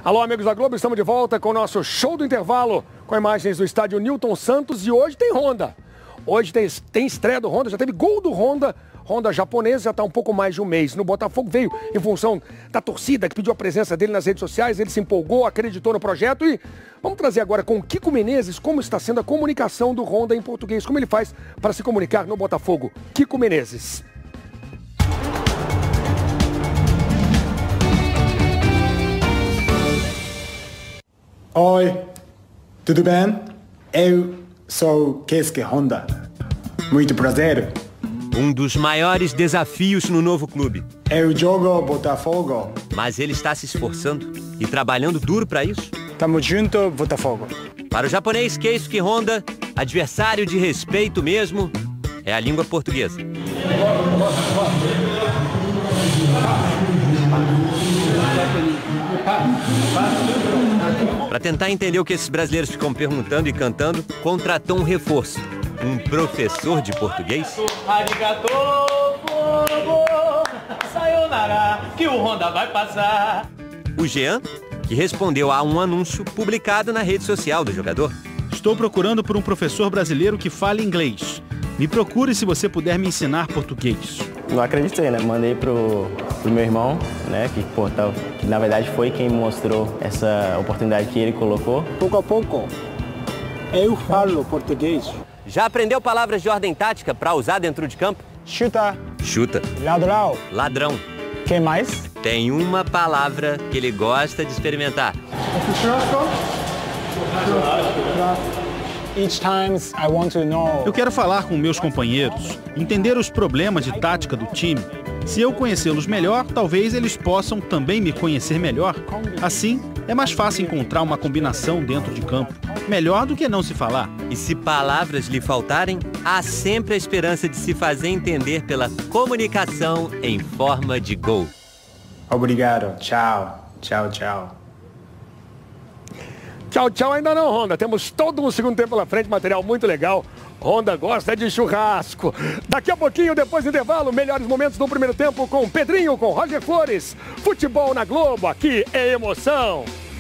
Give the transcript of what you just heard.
Alô, amigos da Globo, estamos de volta com o nosso show do intervalo, com imagens do estádio Newton Santos, e hoje tem Honda. Hoje tem estreia do Honda, já teve gol do Honda. Honda japonesa já está um pouco mais de um mês no Botafogo, veio em função da torcida que pediu a presença dele nas redes sociais, ele se empolgou, acreditou no projeto e vamos trazer agora com o Kiko Menezes como está sendo a comunicação do Honda em português, como ele faz para se comunicar no Botafogo. Kiko Menezes. Oi, tudo bem? Eu sou Keisuke Honda. Muito prazer. Um dos maiores desafios no novo clube. Eu jogo Botafogo. Mas ele está se esforçando e trabalhando duro para isso. Tamo junto, Botafogo. Para o japonês Keisuke Honda, adversário de respeito mesmo é a língua portuguesa. Para tentar entender o que esses brasileiros ficam perguntando e cantando, contratou um reforço. Um professor de português? Que o Honda vai passar. O Jean, que respondeu a um anúncio publicado na rede social do jogador. Estou procurando por um professor brasileiro que fale inglês. Me procure se você puder me ensinar português. Não acreditei, né? Mandei pro meu irmão, né? Que na verdade foi quem me mostrou essa oportunidade que ele colocou. Pouco a pouco, eu falo português. Já aprendeu palavras de ordem tática para usar dentro de campo? Chuta. Chuta. Ladrão. Ladrão. Quem mais? Tem uma palavra que ele gosta de experimentar. Each time I want to know. Eu quero falar com meus companheiros, entender os problemas de tática do time. Se eu conhecê-los melhor, talvez eles possam também me conhecer melhor. Assim, é mais fácil encontrar uma combinação dentro de campo. Melhor do que não se falar. E se palavras lhe faltarem, há sempre a esperança de se fazer entender pela comunicação em forma de gol. Obrigado. Tchau. Tchau, tchau. Tchau, tchau, ainda não, Honda. Temos todo um segundo tempo pela frente, material muito legal. Honda gosta de churrasco. Daqui a pouquinho, depois do intervalo, melhores momentos do primeiro tempo com Pedrinho, com Roger Flores. Futebol na Globo, aqui é emoção.